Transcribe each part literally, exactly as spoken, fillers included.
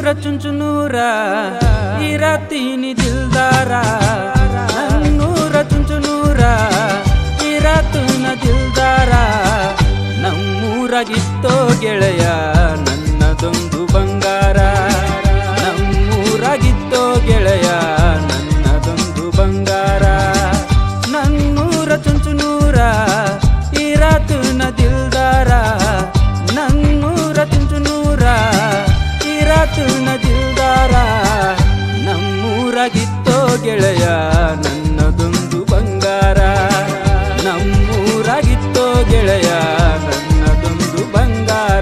ನನ್ನೂರ ಚುಂಚುನೂರ ಇರತೀನಿ ದಿಲ್ದಾರ ನನ್ನೂರ ಚುಂಚುನೂರ ಇರತುನ ದಿಲ್ದಾರ ನಮ್ಮೂರಾಗಿತ್ತೋ ಗೆಳೆಯ ನನ್ನದೊಂದು ಬಂಗಾರ ನಮ್ಮೂರಾಗಿತ್ತೋ ಗೆಳೆಯ ನನ್ನದೊಂದು ಬಂಗಾರ ನನ್ನೂರ ಚುಂಚುನೂರ ಇರತುನ ದಿಲ್ದಾರ ನನ್ನೂರ ಚುಂಚುನೂರ ಇರತುನ ದಿಲ್ದಾರ ನಮ್ಮೂರಾಗಿತ್ತೋ ಗೆಳೆಯ ನನ್ನದೊಂದು ಬಂಗಾರ ನಮ್ಮೂರಾಗಿತ್ತೋ ಗೆಳೆಯ ನನ್ನದೊಂದು ಬಂಗಾರ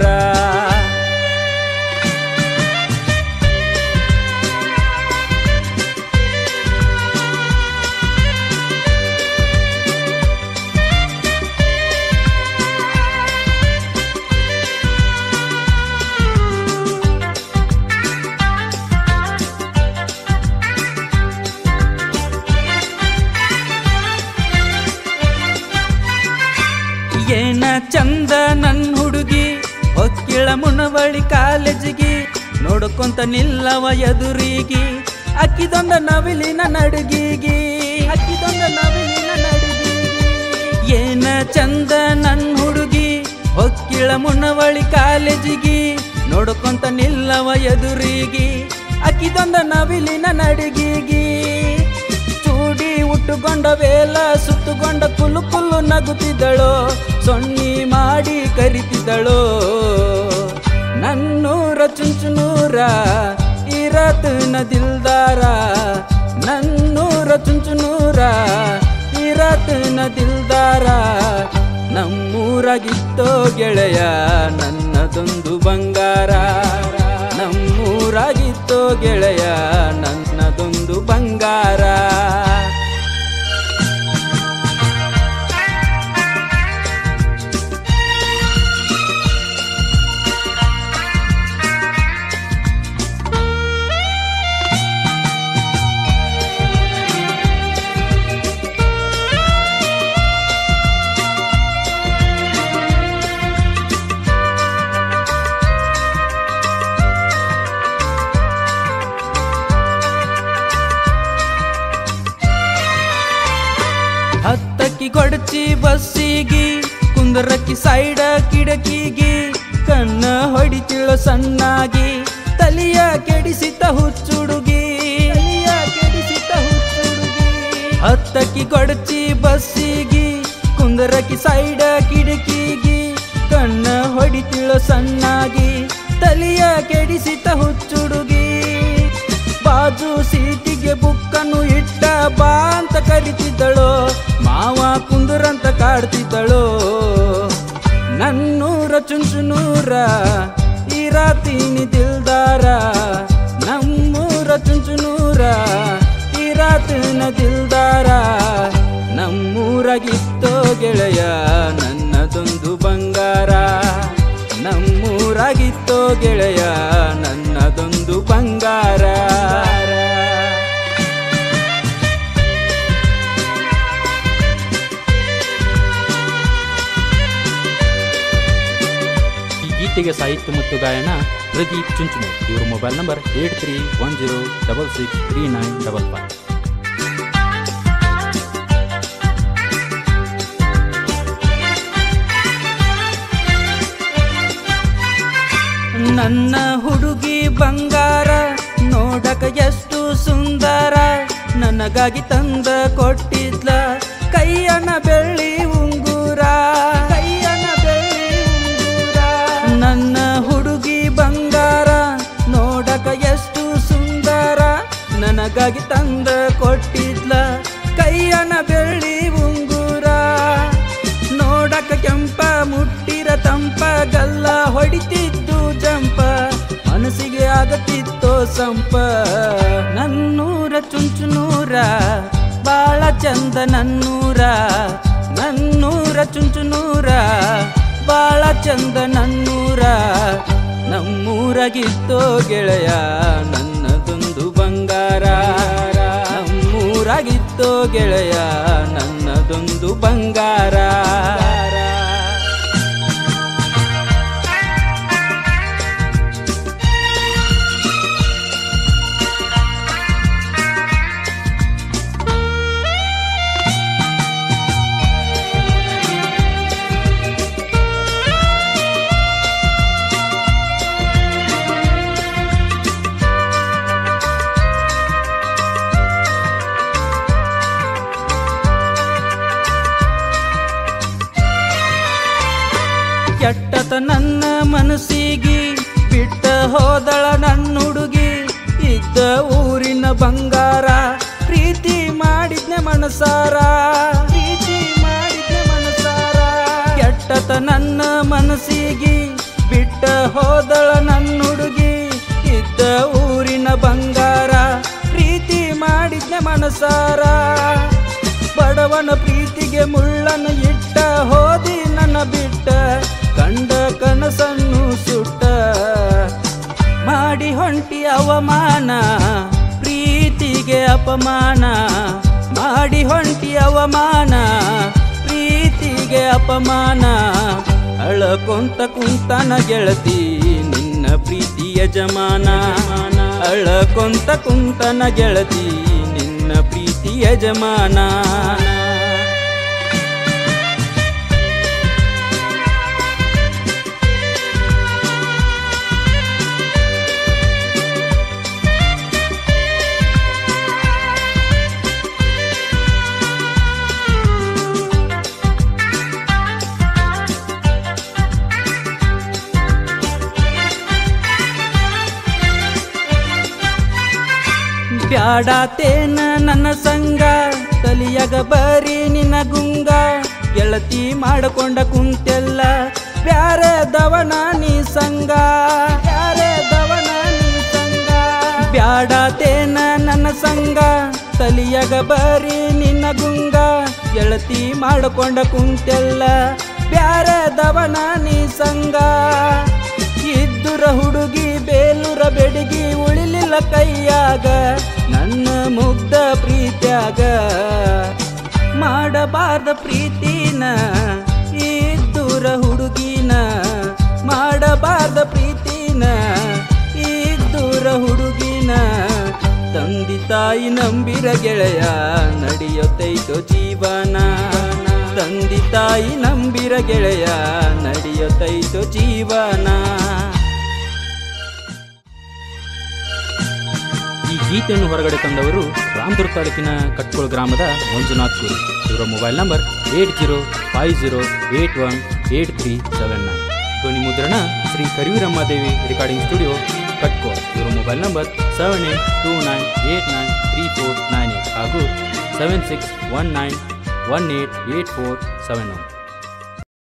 ಏನ ಚಂದ ನನ್ ಹುಡುಗಿ ಹೊಕ್ಕಿಳ ಮುನವಳಿ ಕಾಲೇಜಿಗೆ ನೋಡ್ಕೊಂತ ನಿಲ್ಲವ ಎದುರಿಗೆ ಅಕ್ಕಿದೊಂದ ನವಿಲಿನ ನಡುಗಿಗಿ ಅಕ್ಕಿದೊಂದ ನವಿಲಿನ ನಡುಗಿಗಿ ಏನ ಚಂದ ನನ್ ಹುಡುಗಿ ಹೊಕ್ಕಿಳ ಮುನವಳಿ ಕಾಲೇಜಿಗೆ ನೋಡ್ಕೊಂತ ನಿಲ್ಲವ ಎದುರಿಗೆ ಅಕ್ಕಿದೊಂದ ನವಿಲಿನ ನಡುಗಿಗಿ ಚೂಡಿ ಉಟ್ಟುಕೊಂಡ ವೇಲ ಸುತ್ತುಕೊಂಡ ಕುಲು ಕುಲು ನಗುತ್ತಿದ್ದಳೋ ಸೊನ್ನಿ ಮಾಡಿ ಕರಿತಿದ್ದಳೋ ನನ್ನೂರ ಚುಂಚುನೂರ ಇರತುನ ದಿಲ್ದಾರ ನನ್ನೂರ ಚುಂಚುನೂರ ಇರತುನ ದಿಲ್ದಾರ ನಮ್ಮೂರಾಗಿತ್ತೋ ಗೆಳೆಯ ನನ್ನದೊಂದು ಬಂಗಾರ ನಮ್ಮೂರಾಗಿತ್ತೋ ಗೆಳೆಯ ನನ್ನದೊಂದು ಬಂಗಾರ ಹತ್ತಕ್ಕಿ ಕೊಡಚಿ ಬಸ್ಸಿಗಿ ಕುಂದರಕ್ಕಿ ಸೈಡ ಕಿಡಕಿಗಿ ಕಣ್ಣ ಹೊಡಿತಿಳೋ ಸಣ್ಣಾಗಿ ತಲಿಯ ಕೆಡಿಸಿತ ಹುಚ್ಚುಡುಗಿ ತಲಿಯ ಕೆಡಿಸಿತ ಹುಚ್ಚುಡುಗಿ ಹತ್ತಕ್ಕಿ ಕೊಡಚಿ ಬಸ್ಸಿಗಿ ಕುಂದರಕ್ಕಿ ಸೈಡ ಕಿಡಕಿಗಿ ಕಣ್ಣ ಹೊಡಿತಿಳೋ ಸಣ್ಣಾಗಿ ತಲಿಯ ಕೆಡಿಸಿತ ಹುಚ್ಚುಡುಗಿ ಬಾಜು ಸೀಟಿಗೆ ಬುಕ್ಕನ್ನು ಇಟ್ಟ ಬಾ ಅಂತ ಕರಿತಿದ್ದಳೋ ಮಾವ ಕುಂದುರಂತ ಕಾಡ್ತಿದ್ದಳೋ ನನ್ನೂರ ಚುಂಚುನೂರ ಇರತೀನಿ ದಿಲ್ದಾರ ನಮ್ಮೂರ ಚುಂಚುನೂರ ಇರತುನ ದಿಲ್ದಾರ ನಮ್ಮೂರಾಗಿತ್ತೋ ಗೆಳೆಯ ನನ್ನದೊಂದು ಬಂಗಾರ ನಮ್ಮೂರಾಗಿತ್ತೋ ಗೆಳೆಯ ನನ್ನದೊಂದು ಬಂಗಾರ ಈ ಗೀತೆಗೆ ಸಾಹಿತ್ಯ ಮತ್ತು ಗಾಯನ ಪ್ರದೀಪ್ ಚುಂಚುನೂರ್. ಇವರ mobile number eight three one zero double six three nine double five. ನನ್ನ ಹುಡುಗಿ ಬಂಗಾರ ನೋಡಕ ಎಷ್ಟು ಸುಂದರ ನನಗಾಗಿ ತಂದ ಕೊಟ್ಟಿದ್ಲ ಕೈಯನ ಬೆಳ್ಳಿ ಉಂಗುರ ಕೈಯನ ಬೆಳ್ಳಿ ಉಂಗುರ ನನ್ನ ಹುಡುಗಿ ಬಂಗಾರ ನೋಡಕ ಎಷ್ಟು ಸುಂದರ ನನಗಾಗಿ ತಂದ ಕೊಟ್ಟಿದ್ಲ ಕೈಯನ ಬೆಳ್ಳಿ ಉಂಗುರ ನೋಡಕ ಕೆಂಪ ಮುಟ್ಟಿರ ತಂಪ ಗಲ್ಲ ಹೊಡಿತಿದ್ದು ಜಂಪ ಮನಸ್ಸಿಗೆ ಆಗತ್ತಿತ್ತೋ ಸಂಪ ನನ್ನೂರ ಚುಂಚುನೂರ ಬಾಳ ಚಂದ ನನ್ನೂರ ನನ್ನೂರ ಚುಂಚುನೂರ ಬಾಳ ಚಂದ ನನ್ನೂರ ನಮ್ಮೂರಾಗಿತ್ತೋ ಗೆಳೆಯ ನನ್ನದೊಂದು ಬಂಗಾರ ನಮ್ಮೂರಾಗಿತ್ತೋ ಗೆಳೆಯ ನನ್ನದೊಂದು ಬಂಗಾರ ಕೆಟ್ಟತ ನನ್ನ ಮನಸ್ಸಿಗೆ ಬಿಟ್ಟ ಹೋದಳ ನನ್ನ ಹುಡುಗಿ ಇದ್ದ ಊರಿನ ಬಂಗಾರ ಪ್ರೀತಿ ಮಾಡಿದ್ನೆ ಮನಸಾರ ಪ್ರೀತಿ ಮಾಡಿದ್ನೆ ಮನಸಾರ ಕೆಟ್ಟತ ನನ್ನ ಮನಸ್ಸಿಗೆ ಬಿಟ್ಟ ಹೋದಳ ನನ್ನ ಹುಡುಗಿ ಇದ್ದ ಊರಿನ ಬಂಗಾರ ಪ್ರೀತಿ ಮಾಡಿದ್ನೆ ಮನಸಾರ ಬಡವನ ಪ್ರೀತಿಗೆ ಮುಳ್ಳನ್ನು ಇಟ್ಟ ಹೋದಿ ನನ್ನ ಬಿಟ್ಟ ಕಂಡ ಕನಸನ್ನು ಸುಟ್ಟ ಮಾಡಿ ಹೊಂಟಿ ಅವಮಾನ ಪ್ರೀತಿಗೆ ಅಪಮಾನ ಮಾಡಿ ಹೊಂಟಿ ಅವಮಾನ ಪ್ರೀತಿಗೆ ಅಪಮಾನ ಅಳಕೊಂತ ಕುಂತನ ಗೆಳತಿ ನಿನ್ನ ಪ್ರೀತಿ ಯಜಮಾನ ಅಳಕೊಂತ ಕುಂತನ ಗೆಳತಿ ನಿನ್ನ ಪ್ರೀತಿ ಯಜಮಾನ ಬ್ಯಾಡಾತೇನ ನನ್ನ ಸಂಗ ತಲಿಯಾಗ ಬರೀ ನಿನ್ನ ಗುಂಗ ಗೆಳತಿ ಮಾಡಿಕೊಂಡ ಕುಂತೆಲ್ಲ ಬ್ಯಾರೆ ದವನ ನೀ ಸಂಗ ಬ್ಯಾರೆ ದವನ ನೀ ಸಂಗ ಬ್ಯಾಡಾತೇನ ನನ್ನ ಸಂಗ ತಲಿಯಾಗ ಬರೀ ನಿನ್ನ ಗುಂಗ ಗೆಳತಿ ಮಾಡಿಕೊಂಡ ಕುಂತೆಲ್ಲ ಬ್ಯಾರೆ ದವನ ನೀ ಸಂಗ ಇದ್ದುರ ಹುಡುಗಿ ಬೇಲೂರ ಬೆಡಗಿ ಉಳಿಲಿಲ್ಲ ಕೈಯಾಗ ನನ್ನ ಮುಗ್ಧ ಪ್ರೀತ್ಯಾಗ ಮಾಡಬಾರ್ದ ಪ್ರೀತಿನ ಇದ್ದುರ ಹುಡುಗಿನ ಮಾಡಬಾರ್ದ ಪ್ರೀತಿನ ಇದ್ದುರ ಹುಡುಗಿನ ತಂದಿ ತಾಯಿ ನಂಬಿರ ಗೆಳೆಯ ನಡೆಯುತ್ತೈತೋ ಜೀವನ ತಂದಿ ತಾಯಿ ನಂಬಿರ ಗೆಳೆಯ ನಡೆಯುತ್ತೈತೋ ಜೀವನ ಈ ಗೀತೆಯನ್ನು ಹೊರಗಡೆ ತಂದವರು ರಾಮದುರ್ಗ ತಾಲೂಕಿನ ಕಟ್ಕೋಳ ಗ್ರಾಮದ ಮಂಜುನಾಥ್ ಗುರು. ಇವರ mobile number eight zero five zero eight one eight three seven nine. ಧ್ವನಿ ಮುದ್ರಣ ಶ್ರೀ ಕರಿವೀರಮ್ಮದೇವಿ ರೆಕಾರ್ಡಿಂಗ್ ಸ್ಟುಡಿಯೋ ಕಟ್ಕೋಳ. ಇವರ mobile number seven eight two nine eight nine three four nine eight ಹಾಗೂ seven six one nine one eight eight four seven one.